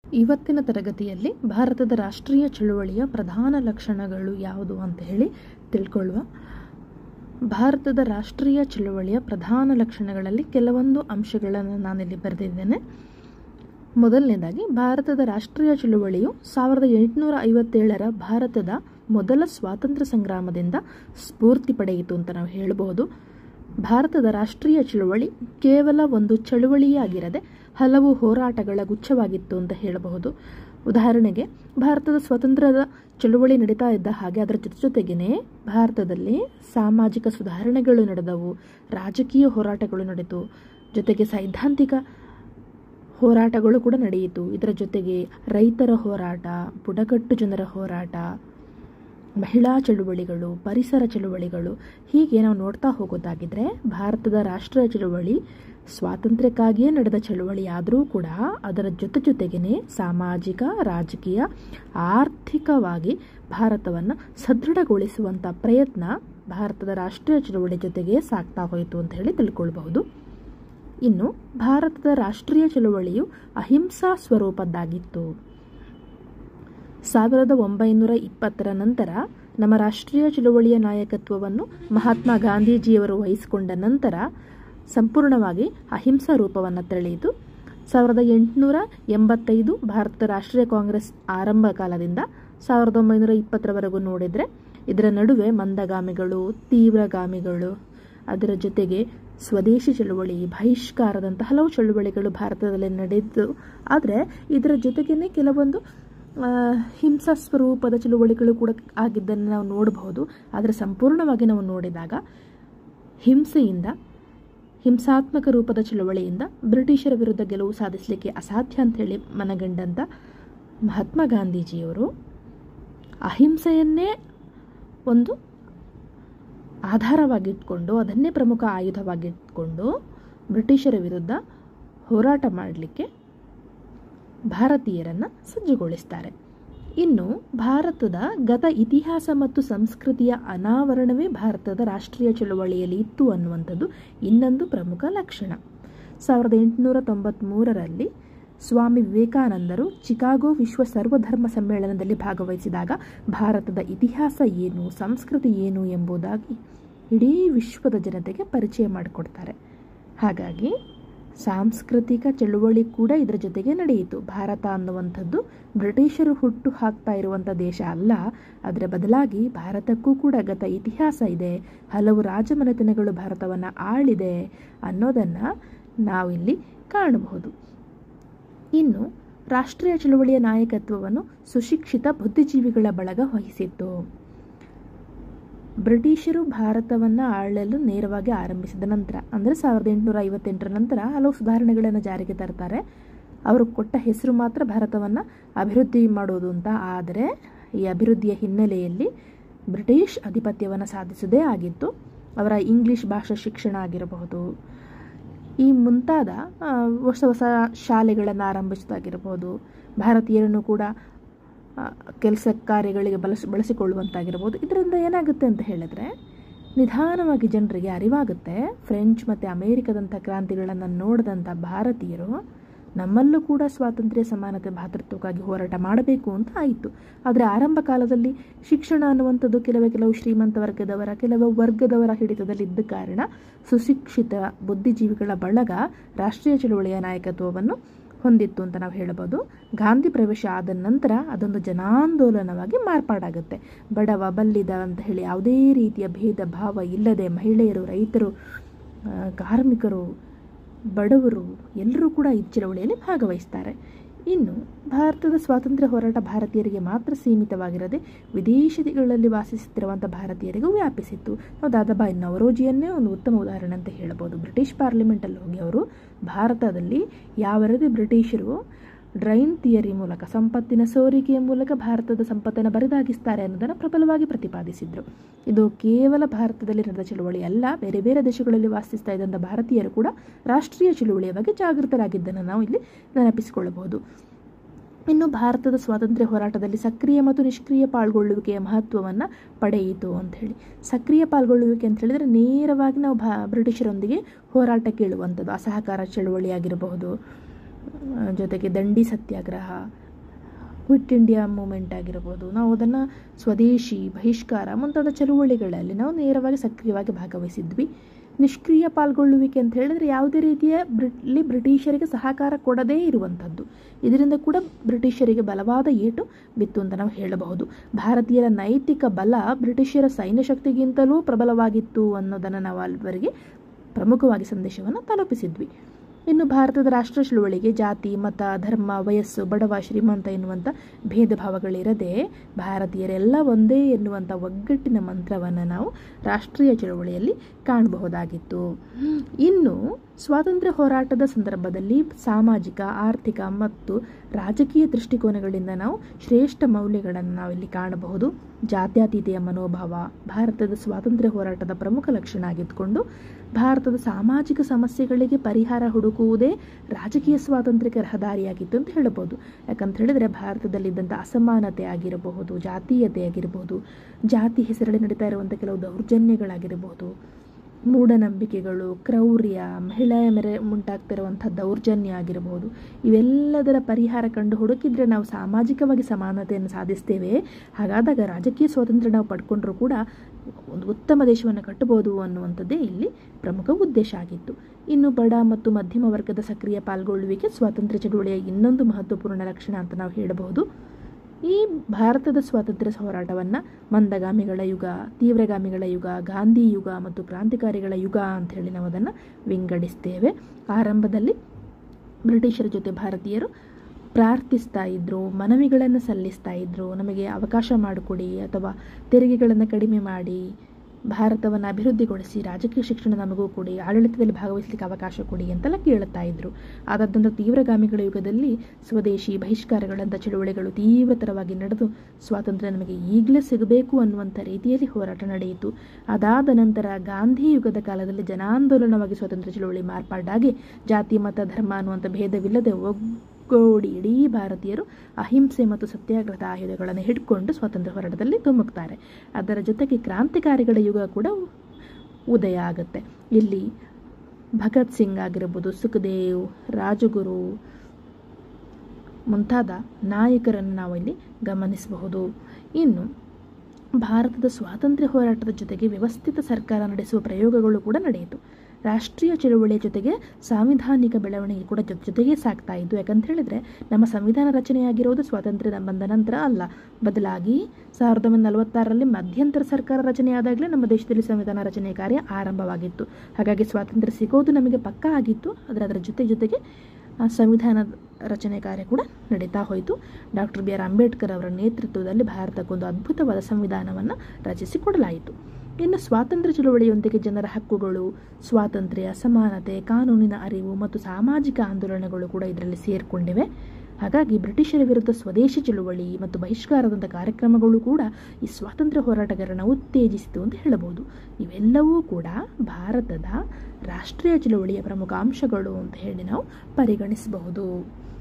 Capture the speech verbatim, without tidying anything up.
ಇವತ್ತಿನ ತರಗತಿಯಲ್ಲಿ ಭಾರತದ ರಾಷ್ಟ್ರೀಯ ಚಳುವಳಿಯ ಪ್ರಧಾನ ಲಕ್ಷಣಗಳು ಯಾವುದು ಅಂತ ಹೇಳಿ ತಿಳ್ಕೊಳ್ಳುವ. ಭಾರತದ ರಾಷ್ಟ್ರೀಯ ಚಳುವಳಿಯ ಪ್ರಧಾನ ಲಕ್ಷಣಗಳಲ್ಲಿ ಕೆಲವೊಂದು ಅಂಶಗಳನ್ನು ನಾನಿಲ್ಲಿ ಬರೆದಿದ್ದೇನೆ. ಮೊದಲನೇದಾಗಿ, ಭಾರತದ ರಾಷ್ಟ್ರೀಯ ಚಳುವಳಿಯು ಸಾವಿರದ ಎಂಟುನೂರ ಐವತ್ತೇಳರ ಭಾರತದ ಮೊದಲ ಸ್ವಾತಂತ್ರ್ಯ ಸಂಗ್ರಾಮದಿಂದ ಸ್ಫೂರ್ತಿ ಪಡೆಯಿತು ಅಂತ ನಾವು ಹೇಳಬಹುದು. ಭಾರತದ ರಾಷ್ಟ್ರೀಯ ಚಳುವಳಿ ಕೇವಲ ಒಂದು ಚಳುವಳಿಯಾಗಿರದೆ ಹಲವು ಹೋರಾಟಗಳ ಗುಚ್ಛವಾಗಿತ್ತು ಅಂತ ಹೇಳಬಹುದು. ಉದಾಹರಣೆಗೆ, ಭಾರತದ ಸ್ವಾತಂತ್ರ್ಯದ ಚಳುವಳಿ ನಡೀತಾ ಇದ್ದ ಹಾಗೆ ಅದರ ಜೊತೆ ಜೊತೆಗೇನೆ ಭಾರತದಲ್ಲಿ ಸಾಮಾಜಿಕ ಸುಧಾರಣೆಗಳು ನಡೆದವು, ರಾಜಕೀಯ ಹೋರಾಟಗಳು ನಡೆಯಿತು, ಜೊತೆಗೆ ಸೈದ್ಧಾಂತಿಕ ಹೋರಾಟಗಳು ಕೂಡ ನಡೆಯಿತು. ಇದರ ಜೊತೆಗೆ ರೈತರ ಹೋರಾಟ, ಬುಡಕಟ್ಟು ಜನರ ಹೋರಾಟ, ಮಹಿಳಾ ಚಳುವಳಿಗಳು, ಪರಿಸರ ಚಳುವಳಿಗಳು, ಹೀಗೆ ನಾವು ನೋಡ್ತಾ ಹೋಗೋದಾಗಿದ್ರೆ ಭಾರತದ ರಾಷ್ಟ್ರೀಯ ಚಳುವಳಿ ಸ್ವಾತಂತ್ರ್ಯಕ್ಕಾಗಿಯೇ ನಡೆದ ಚಳುವಳಿ ಆದರೂ ಕೂಡ ಅದರ ಜೊತೆ ಜೊತೆಗೇನೆ ಸಾಮಾಜಿಕ, ರಾಜಕೀಯ, ಆರ್ಥಿಕವಾಗಿ ಭಾರತವನ್ನು ಸದೃಢಗೊಳಿಸುವಂಥ ಪ್ರಯತ್ನ ಭಾರತದ ರಾಷ್ಟ್ರೀಯ ಚಳುವಳಿ ಜೊತೆಗೆ ಸಾಗ್ತಾ ಹೋಯಿತು ಅಂತ ಹೇಳಿ ತಿಳ್ಕೊಳ್ಬಹುದು. ಇನ್ನು ಭಾರತದ ರಾಷ್ಟ್ರೀಯ ಚಳುವಳಿಯು ಅಹಿಂಸಾ ಸ್ವರೂಪದ್ದಾಗಿತ್ತು. ಸಾವಿರದ ಒಂಬೈನೂರ ಇಪ್ಪತ್ತರ ನಂತರ ನಮ್ಮ ರಾಷ್ಟ್ರೀಯ ಚಳುವಳಿಯ ನಾಯಕತ್ವವನ್ನು ಮಹಾತ್ಮ ಗಾಂಧೀಜಿಯವರು ವಹಿಸಿಕೊಂಡ ನಂತರ ಸಂಪೂರ್ಣವಾಗಿ ಅಹಿಂಸಾ ರೂಪವನ್ನು ತಳೆಯಿತು. ಸಾವಿರದ ಎಂಟುನೂರ ಎಂಬತ್ತೈದು ಭಾರತದ ರಾಷ್ಟ್ರೀಯ ಕಾಂಗ್ರೆಸ್ ಆರಂಭ ಕಾಲದಿಂದ ಸಾವಿರದ ಒಂಬೈನೂರ ಇಪ್ಪತ್ತರವರೆಗೂ ನೋಡಿದರೆ ಇದರ ನಡುವೆ ಮಂದಗಾಮಿಗಳು, ತೀವ್ರಗಾಮಿಗಳು, ಅದರ ಜೊತೆಗೆ ಸ್ವದೇಶಿ ಚಳುವಳಿ, ಬಹಿಷ್ಕಾರದಂಥ ಹಲವು ಚಳುವಳಿಗಳು ಭಾರತದಲ್ಲಿ ನಡೆದು, ಆದರೆ ಇದರ ಜೊತೆಗೇ ಕೆಲವೊಂದು ಹಿಂಸಾ ಸ್ವರೂಪದ ಚಳುವಳಿಗಳು ಕೂಡ ಆಗಿದ್ದನ್ನು ನಾವು ನೋಡಬಹುದು. ಆದರೆ ಸಂಪೂರ್ಣವಾಗಿ ನಾವು ನೋಡಿದಾಗ ಹಿಂಸೆಯಿಂದ, ಹಿಂಸಾತ್ಮಕ ರೂಪದ ಚಳುವಳಿಯಿಂದ ಬ್ರಿಟಿಷರ ವಿರುದ್ಧ ಗೆಲುವು ಸಾಧಿಸಲಿಕ್ಕೆ ಅಸಾಧ್ಯ ಅಂಥೇಳಿ ಮನಗಂಡಂಥ ಮಹಾತ್ಮ ಗಾಂಧೀಜಿಯವರು ಅಹಿಂಸೆಯನ್ನೇ ಒಂದು ಆಧಾರವಾಗಿಟ್ಕೊಂಡು, ಅದನ್ನೇ ಪ್ರಮುಖ ಆಯುಧವಾಗಿಟ್ಕೊಂಡು ಬ್ರಿಟಿಷರ ವಿರುದ್ಧ ಹೋರಾಟ ಮಾಡಲಿಕ್ಕೆ ಭಾರತೀಯರನ್ನು ಸಜ್ಜುಗೊಳಿಸ್ತಾರೆ. ಇನ್ನು ಭಾರತದ ಗತ ಇತಿಹಾಸ ಮತ್ತು ಸಂಸ್ಕೃತಿಯ ಅನಾವರಣವೇ ಭಾರತದ ರಾಷ್ಟ್ರೀಯ ಚಳುವಳಿಯಲ್ಲಿ ಇತ್ತು ಅನ್ನುವಂಥದ್ದು ಇನ್ನೊಂದು ಪ್ರಮುಖ ಲಕ್ಷಣ. ಸಾವಿರದ ಎಂಟುನೂರ ತೊಂಬತ್ತ್ಮೂರರಲ್ಲಿ ಸ್ವಾಮಿ ವಿವೇಕಾನಂದರು ಚಿಕಾಗೋ ವಿಶ್ವ ಸರ್ವಧರ್ಮ ಸಮ್ಮೇಳನದಲ್ಲಿ ಭಾಗವಹಿಸಿದಾಗ ಭಾರತದ ಇತಿಹಾಸ ಏನು, ಸಂಸ್ಕೃತಿ ಏನು ಎಂಬುದಾಗಿ ಇಡೀ ವಿಶ್ವದ ಜನತೆಗೆ ಪರಿಚಯ ಮಾಡಿಕೊಡ್ತಾರೆ. ಹಾಗಾಗಿ ಸಾಂಸ್ಕೃತಿಕ ಚಳುವಳಿ ಕೂಡ ಇದರ ಜೊತೆಗೆ ನಡೆಯಿತು. ಭಾರತ ಅನ್ನುವಂಥದ್ದು ಬ್ರಿಟಿಷರು ಹುಟ್ಟು ಹಾಕ್ತಾ ಇರುವಂಥ ದೇಶ ಅಲ್ಲ, ಅದರ ಬದಲಾಗಿ ಭಾರತಕ್ಕೂ ಕೂಡ ಗತ ಇತಿಹಾಸ ಇದೆ, ಹಲವು ರಾಜಮನೆತನಗಳು ಭಾರತವನ್ನು ಆಳಿದೆ ಅನ್ನೋದನ್ನು ನಾವಿಲ್ಲಿ ಕಾಣಬಹುದು. ಇನ್ನು ರಾಷ್ಟ್ರೀಯ ಚಳುವಳಿಯ ನಾಯಕತ್ವವನ್ನು ಸುಶಿಕ್ಷಿತ ಬುದ್ಧಿಜೀವಿಗಳ ಬಳಗ ವಹಿಸಿತ್ತು. ಬ್ರಿಟಿಷರು ಭಾರತವನ್ನು ಆಳಲು ನೇರವಾಗಿ ಆರಂಭಿಸಿದ ನಂತರ, ಅಂದರೆ ಸಾವಿರದ ಎಂಟುನೂರ ಐವತ್ತೆಂಟರ ನಂತರ ಹಲವು ಸುಧಾರಣೆಗಳನ್ನು ಜಾರಿಗೆ ತರ್ತಾರೆ. ಅವರು ಕೊಟ್ಟ ಹೆಸರು ಮಾತ್ರ ಭಾರತವನ್ನು ಅಭಿವೃದ್ಧಿ ಮಾಡೋದು ಅಂತ. ಆದರೆ ಈ ಅಭಿವೃದ್ಧಿಯ ಹಿನ್ನೆಲೆಯಲ್ಲಿ ಬ್ರಿಟಿಷ್ ಅಧಿಪತ್ಯವನ್ನು ಸಾಧಿಸೋದೇ ಆಗಿತ್ತು. ಅವರ ಇಂಗ್ಲಿಷ್ ಭಾಷಾ ಶಿಕ್ಷಣ ಆಗಿರಬಹುದು, ಈ ಮುಂತಾದ ಹೊಸ ಹೊಸ ಶಾಲೆಗಳನ್ನು ಆರಂಭಿಸೋದಾಗಿರ್ಬೋದು, ಭಾರತೀಯರನ್ನು ಕೂಡ ಕೆಲಸ ಕಾರ್ಯಗಳಿಗೆ ಬಳಸಿ ಬಳಸಿಕೊಳ್ಳುವಂತಾಗಿರ್ಬೋದು. ಇದರಿಂದ ಏನಾಗುತ್ತೆ ಅಂತ ಹೇಳಿದ್ರೆ ನಿಧಾನವಾಗಿ ಜನರಿಗೆ ಅರಿವಾಗುತ್ತೆ, ಫ್ರೆಂಚ್ ಮತ್ತು ಅಮೇರಿಕದಂಥ ಕ್ರಾಂತಿಗಳನ್ನು ನೋಡಿದಂಥ ಭಾರತೀಯರು ನಮ್ಮಲ್ಲೂ ಕೂಡ ಸ್ವಾತಂತ್ರ್ಯ, ಸಮಾನತೆ, ಭಾತೃತ್ವಕ್ಕಾಗಿ ಹೋರಾಟ ಮಾಡಬೇಕು ಅಂತ ಆಯಿತು. ಆದರೆ ಆರಂಭ ಕಾಲದಲ್ಲಿ ಶಿಕ್ಷಣ ಅನ್ನುವಂಥದ್ದು ಕೆಲವೇ ಕೆಲವು ಶ್ರೀಮಂತ ವರ್ಗದವರ, ಕೆಲವು ವರ್ಗದವರ ಹಿಡಿತದಲ್ಲಿದ್ದ ಕಾರಣ ಸುಶಿಕ್ಷಿತ ಬುದ್ಧಿಜೀವಿಗಳ ಬಳಗ ರಾಷ್ಟ್ರೀಯ ಚಳುವಳಿಯ ನಾಯಕತ್ವವನ್ನು ಹೊಂದಿತ್ತು ಅಂತ ನಾವು ಹೇಳಬಹುದು. ಗಾಂಧಿ ಪ್ರವೇಶ ಆದ ನಂತರ ಅದೊಂದು ಜನಾಂದೋಲನವಾಗಿ ಮಾರ್ಪಾಡಾಗುತ್ತೆ. ಬಡವ, ಬಲ್ಲಿದ ಅಂತ ಹೇಳಿ ಯಾವುದೇ ರೀತಿಯ ಭೇದ ಭಾವ ಇಲ್ಲದೆ ಮಹಿಳೆಯರು, ರೈತರು, ಕಾರ್ಮಿಕರು, ಬಡವರು ಎಲ್ಲರೂ ಕೂಡ ಈ ಚಳವಳಿಯಲ್ಲಿ ಭಾಗವಹಿಸ್ತಾರೆ. ಇನ್ನು ಭಾರತದ ಸ್ವಾತಂತ್ರ್ಯ ಹೋರಾಟ ಭಾರತೀಯರಿಗೆ ಮಾತ್ರ ಸೀಮಿತವಾಗಿರದೆ ವಿದೇಶಗಳಲ್ಲಿ ವಾಸಿಸುತ್ತಿರುವಂಥ ಭಾರತೀಯರಿಗೂ ವ್ಯಾಪಿಸಿತ್ತು. ನಾವು ದಾದಾಬಾಯಿ ನವರೋಜಿಯನ್ನೇ ಒಂದು ಉತ್ತಮ ಉದಾಹರಣೆ ಅಂತ ಹೇಳಬಹುದು. ಬ್ರಿಟಿಷ್ ಪಾರ್ಲಿಮೆಂಟಲ್ಲಿ ಹೋಗಿ ಅವರು ಭಾರತದಲ್ಲಿ ಯಾವ ರೀತಿ ಬ್ರಿಟಿಷರು ಡ್ರೈನ್ ಥಿಯರಿ ಮೂಲಕ, ಸಂಪತ್ತಿನ ಸೋರಿಕೆಯ ಮೂಲಕ ಭಾರತದ ಸಂಪತ್ತನ್ನು ಬರಿದಾಗಿಸ್ತಾರೆ ಅನ್ನೋದನ್ನು ಪ್ರಬಲವಾಗಿ ಪ್ರತಿಪಾದಿಸಿದರು. ಇದು ಕೇವಲ ಭಾರತದಲ್ಲಿ ನಡೆದ ಚಳುವಳಿ ಅಲ್ಲ, ಬೇರೆ ಬೇರೆ ದೇಶಗಳಲ್ಲಿ ವಾಸಿಸ್ತಾ ಇದ್ದಂಥ ಭಾರತೀಯರು ಕೂಡ ರಾಷ್ಟ್ರೀಯ ಚಳುವಳಿಯ ಬಗ್ಗೆ ಜಾಗೃತರಾಗಿದ್ದನ್ನು ನಾವು ಇಲ್ಲಿ ನೆನಪಿಸಿಕೊಳ್ಳಬಹುದು. ಇನ್ನು ಭಾರತದ ಸ್ವಾತಂತ್ರ್ಯ ಹೋರಾಟದಲ್ಲಿ ಸಕ್ರಿಯ ಮತ್ತು ನಿಷ್ಕ್ರಿಯ ಪಾಲ್ಗೊಳ್ಳುವಿಕೆಯ ಮಹತ್ವವನ್ನು ಪಡೆಯಿತು ಅಂತ ಹೇಳಿ. ಸಕ್ರಿಯ ಪಾಲ್ಗೊಳ್ಳುವಿಕೆ ಅಂತ ಹೇಳಿದರೆ ನೇರವಾಗಿ ನಾವು ಭಾ ಬ್ರಿಟಿಷರೊಂದಿಗೆ ಹೋರಾಟಕ್ಕೆ ಇಳುವಂಥದ್ದು, ಅಸಹಕಾರ ಚಳುವಳಿ ಆಗಿರಬಹುದು, ಜೊತೆಗೆ ದಂಡಿ ಸತ್ಯಾಗ್ರಹ, ಕ್ವಿಟ್ ಇಂಡಿಯಾ ಮೂಮೆಂಟ್ ಆಗಿರ್ಬೋದು, ನಾವು ಅದನ್ನು ಸ್ವದೇಶಿ ಬಹಿಷ್ಕಾರ ಮುಂತಾದ ಚಳುವಳಿಗಳಲ್ಲಿ ನಾವು ನೇರವಾಗಿ ಸಕ್ರಿಯವಾಗಿ ಭಾಗವಹಿಸಿದ್ವಿ. ನಿಷ್ಕ್ರಿಯ ಪಾಲ್ಗೊಳ್ಳುವಿಕೆ ಅಂತ ಹೇಳಿದ್ರೆ ಯಾವುದೇ ರೀತಿಯ ಬ್ರಿಟ್ಲಿ ಬ್ರಿಟಿಷರಿಗೆ ಸಹಕಾರ ಕೊಡದೇ ಇರುವಂಥದ್ದು. ಇದರಿಂದ ಕೂಡ ಬ್ರಿಟಿಷರಿಗೆ ಬಲವಾದ ಏಟು ಬಿತ್ತು ಅಂತ ನಾವು ಹೇಳಬಹುದು. ಭಾರತೀಯರ ನೈತಿಕ ಬಲ ಬ್ರಿಟಿಷರ ಸೈನ್ಯ ಶಕ್ತಿಗಿಂತಲೂ ಪ್ರಬಲವಾಗಿತ್ತು ಅನ್ನೋದನ್ನು ನಾವು ಅಲ್ಲಿವರೆಗೆ ಪ್ರಮುಖವಾಗಿ ಸಂದೇಶವನ್ನು ತಲುಪಿಸಿದ್ವಿ. ಇನ್ನು ಭಾರತದ ರಾಷ್ಟ್ರ ಚಳುವಳಿಗೆ ಜಾತಿ, ಮತ, ಧರ್ಮ, ವಯಸ್ಸು, ಬಡವ, ಶ್ರೀಮಂತ ಎನ್ನುವಂಥ ಭೇದ ಭಾವಗಳಿರದೆ ಭಾರತೀಯರೆಲ್ಲ ಒಂದೇ ಎನ್ನುವಂಥ ಒಗ್ಗಟ್ಟಿನ ಮಂತ್ರವನ್ನು ನಾವು ರಾಷ್ಟ್ರೀಯ ಚಳುವಳಿಯಲ್ಲಿ ಕಾಣಬಹುದಾಗಿತ್ತು. ಇನ್ನು ಸ್ವಾತಂತ್ರ್ಯ ಹೋರಾಟದ ಸಂದರ್ಭದಲ್ಲಿ ಸಾಮಾಜಿಕ, ಆರ್ಥಿಕ ಮತ್ತು ರಾಜಕೀಯ ದೃಷ್ಟಿಕೋನಗಳಿಂದ ನಾವು ಶ್ರೇಷ್ಠ ಮೌಲ್ಯಗಳನ್ನು ನಾವಿಲ್ಲಿ ಕಾಣಬಹುದು. ಜಾತ್ಯತೀತೆಯ ಮನೋಭಾವ ಭಾರತದ ಸ್ವಾತಂತ್ರ್ಯ ಹೋರಾಟದ ಪ್ರಮುಖ ಲಕ್ಷಣ ಆಗಿದ್ದುಕೊಂಡು ಭಾರತದ ಸಾಮಾಜಿಕ ಸಮಸ್ಯೆಗಳಿಗೆ ಪರಿಹಾರ ಹುಡುಕುವುದೇ ರಾಜಕೀಯ ಸ್ವಾತಂತ್ರ್ಯಕ್ಕೆ ರಹದಾರಿಯಾಗಿತ್ತು ಅಂತ ಹೇಳಬಹುದು. ಯಾಕಂತ ಹೇಳಿದರೆ ಭಾರತದಲ್ಲಿದ್ದಂಥ ಅಸಮಾನತೆ ಆಗಿರಬಹುದು, ಜಾತೀಯತೆ ಆಗಿರಬಹುದು, ಜಾತಿ ಹೆಸರಲ್ಲಿ ನಡೀತಾ ಇರುವಂಥ ಕೆಲವು ದೌರ್ಜನ್ಯಗಳಾಗಿರಬಹುದು, ಮೂಢನಂಬಿಕೆಗಳು, ಕ್ರೌರ್ಯ, ಮಹಿಳೆಯ ಮೇಲೆ ಉಂಟಾಗ್ತಿರುವಂಥ ದೌರ್ಜನ್ಯ ಆಗಿರಬಹುದು, ಇವೆಲ್ಲದರ ಪರಿಹಾರ ಕಂಡು ಹುಡುಕಿದ್ರೆ ನಾವು ಸಾಮಾಜಿಕವಾಗಿ ಸಮಾನತೆಯನ್ನು ಸಾಧಿಸ್ತೇವೆ. ಹಾಗಾದಾಗ ರಾಜಕೀಯ ಸ್ವಾತಂತ್ರ್ಯ ನಾವು ಪಡ್ಕೊಂಡ್ರೂ ಕೂಡ ಒಂದು ಉತ್ತಮ ದೇಶವನ್ನು ಕಟ್ಟಬಹುದು ಅನ್ನುವಂಥದ್ದೇ ಇಲ್ಲಿ ಪ್ರಮುಖ ಉದ್ದೇಶ ಆಗಿತ್ತು. ಇನ್ನು ಬಡ ಮತ್ತು ಮಧ್ಯಮ ವರ್ಗದ ಸಕ್ರಿಯ ಪಾಲ್ಗೊಳ್ಳುವಿಕೆ ಸ್ವಾತಂತ್ರ್ಯ ಚಳುವಳಿಯ ಇನ್ನೊಂದು ಮಹತ್ವಪೂರ್ಣ ಲಕ್ಷಣ ಅಂತ ನಾವು ಹೇಳಬಹುದು. ಈ ಭಾರತದ ಸ್ವಾತಂತ್ರ್ಯ ಹೋರಾಟವನ್ನು ಮಂದಗಾಮಿಗಳ ಯುಗ, ತೀವ್ರಗಾಮಿಗಳ ಯುಗ, ಗಾಂಧಿ ಯುಗ ಮತ್ತು ಕ್ರಾಂತಿಕಾರಿಗಳ ಯುಗ ಅಂತ ಹೇಳಿ ನಾವು ಅದನ್ನು ವಿಂಗಡಿಸ್ತೇವೆ. ಆರಂಭದಲ್ಲಿ ಬ್ರಿಟಿಷರ ಜೊತೆ ಭಾರತೀಯರು ಪ್ರಾರ್ಥಿಸ್ತಾ ಇದ್ದರು, ಮನವಿಗಳನ್ನು ಸಲ್ಲಿಸ್ತಾ ಇದ್ದರು, ನಮಗೆ ಅವಕಾಶ ಮಾಡಿಕೊಡಿ ಅಥವಾ ತೆರಿಗೆಗಳನ್ನು ಕಡಿಮೆ ಮಾಡಿ ಭಾರತವನ್ನು ಅಭಿವೃದ್ಧಿಗೊಳಿಸಿ, ರಾಜಕೀಯ ಶಿಕ್ಷಣ ನಮಗೂ ಕೊಡಿ, ಆಡಳಿತದಲ್ಲಿ ಭಾಗವಹಿಸಲಿಕ್ಕೆ ಅವಕಾಶ ಕೊಡಿ ಅಂತೆಲ್ಲ ಕೇಳುತ್ತಾ ಇದ್ದರು. ಆದಾದಂಥ ತೀವ್ರಗಾಮಿಗಳ ಯುಗದಲ್ಲಿ ಸ್ವದೇಶಿ ಬಹಿಷ್ಕಾರಗಳಂಥ ಚಳುವಳಿಗಳು ತೀವ್ರತರವಾಗಿ ನಡೆದು ಸ್ವಾತಂತ್ರ್ಯ ನಮಗೆ ಈಗಲೇ ಸಿಗಬೇಕು ಅನ್ನುವಂಥ ರೀತಿಯಲ್ಲಿ ಹೋರಾಟ ನಡೆಯಿತು. ಅದಾದ ನಂತರ ಗಾಂಧಿ ಯುಗದ ಕಾಲದಲ್ಲಿ ಜನಾಂದೋಲನವಾಗಿ ಸ್ವಾತಂತ್ರ್ಯ ಚಳುವಳಿ ಮಾರ್ಪಾಡಾಗಿ ಜಾತಿ, ಮತ, ಧರ್ಮ ಅನ್ನುವಂಥ ಭೇದವಿಲ್ಲದೆ ಒಗ್ಗೂಡಿ ಇಡೀ ಭಾರತೀಯರು ಅಹಿಂಸೆ ಮತ್ತು ಸತ್ಯಾಗ್ರಹದ ಆಯುಧಗಳನ್ನು ಹಿಡ್ಕೊಂಡು ಸ್ವಾತಂತ್ರ್ಯ ಹೋರಾಟದಲ್ಲಿ ಧುಮುಕ್ತಾರೆ. ಅದರ ಜೊತೆಗೆ ಕ್ರಾಂತಿಕಾರಿಗಳ ಯುಗ ಕೂಡ ಉದಯ ಆಗುತ್ತೆ. ಇಲ್ಲಿ ಭಗತ್ ಸಿಂಗ್ ಆಗಿರ್ಬೋದು, ಸುಖದೇವ್, ರಾಜಗುರು ಮುಂತಾದ ನಾಯಕರನ್ನು ನಾವು ಇಲ್ಲಿ ಗಮನಿಸಬಹುದು. ಇನ್ನು ಭಾರತದ ಸ್ವಾತಂತ್ರ್ಯ ಹೋರಾಟದ ಜೊತೆಗೆ ವ್ಯವಸ್ಥಿತ ಸರ್ಕಾರ ನಡೆಸುವ ಪ್ರಯೋಗಗಳು ಕೂಡ ನಡೆಯಿತು. ರಾಷ್ಟ್ರೀಯ ಚಳುವಳಿಯ ಜೊತೆಗೆ ಸಾಂವಿಧಾನಿಕ ಬೆಳವಣಿಗೆ ಕೂಡ ಜೊತೆ ಜೊತೆಗೆ ಸಾಗ್ತಾ ಇದ್ದು. ಯಾಕಂತ ಹೇಳಿದರೆ ನಮ್ಮ ಸಂವಿಧಾನ ರಚನೆಯಾಗಿರುವುದು ಸ್ವಾತಂತ್ರ್ಯ ಬಂದ ನಂತರ ಅಲ್ಲ, ಬದಲಾಗಿ ಸಾವಿರದ ಒಂಬೈನೂರ ನಲವತ್ತಾರರಲ್ಲಿ ಮಧ್ಯಂತರ ಸರ್ಕಾರ ರಚನೆಯಾದಾಗಲೇ ನಮ್ಮ ದೇಶದಲ್ಲಿ ಸಂವಿಧಾನ ರಚನೆ ಕಾರ್ಯ ಆರಂಭವಾಗಿತ್ತು. ಹಾಗಾಗಿ ಸ್ವಾತಂತ್ರ್ಯ ಸಿಗೋದು ನಮಗೆ ಪಕ್ಕಾ ಆಗಿತ್ತು. ಆದರೆ ಅದರ ಜೊತೆ ಜೊತೆಗೆ ಸಂವಿಧಾನ ರಚನೆ ಕಾರ್ಯ ಕೂಡ ನಡೀತಾ ಹೋಯಿತು. ಡಾಕ್ಟರ್ ಬಿ ಆರ್ ಅಂಬೇಡ್ಕರ್ ಅವರ ನೇತೃತ್ವದಲ್ಲಿ ಭಾರತಕ್ಕೊಂದು ಅದ್ಭುತವಾದ ಸಂವಿಧಾನವನ್ನು ರಚಿಸಿಕೊಡಲಾಯಿತು. ಇನ್ನು ಸ್ವಾತಂತ್ರ್ಯ ಚಳುವಳಿಯೊಂದಿಗೆ ಜನರ ಹಕ್ಕುಗಳು, ಸ್ವಾತಂತ್ರ್ಯ, ಸಮಾನತೆ, ಕಾನೂನಿನ ಅರಿವು ಮತ್ತು ಸಾಮಾಜಿಕ ಆಂದೋಲನಗಳು ಕೂಡ ಇದರಲ್ಲಿ ಸೇರಿಕೊಂಡಿವೆ. ಹಾಗಾಗಿ ಬ್ರಿಟಿಷರ ವಿರುದ್ಧ ಸ್ವದೇಶಿ ಚಳುವಳಿ ಮತ್ತು ಬಹಿಷ್ಕಾರದಂಥ ಕಾರ್ಯಕ್ರಮಗಳು ಕೂಡ ಈ ಸ್ವಾತಂತ್ರ್ಯ ಹೋರಾಟಗಾರರನ್ನು ಉತ್ತೇಜಿಸಿತು ಅಂತ ಹೇಳಬಹುದು. ಇವೆಲ್ಲವೂ ಕೂಡ ಭಾರತದ ರಾಷ್ಟ್ರೀಯ ಚಳುವಳಿಯ ಪ್ರಮುಖ ಅಂಶಗಳು ಅಂತ ಹೇಳಿ ನಾವು ಪರಿಗಣಿಸಬಹುದು.